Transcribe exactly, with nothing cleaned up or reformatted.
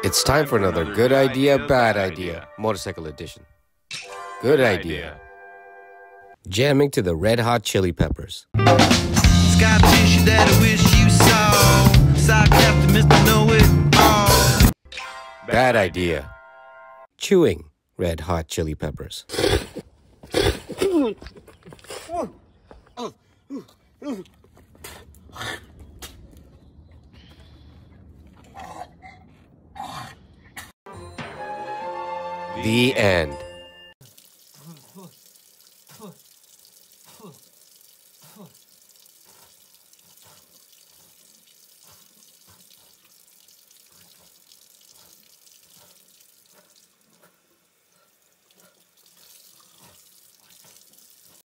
It's time for another good idea, bad idea, motorcycle edition. Good idea. Jamming to the Red Hot Chili Peppers. Scar tissue that I wish you saw. Sock after Mister Know It All. Bad idea. Chewing Red Hot Chili Peppers. The end.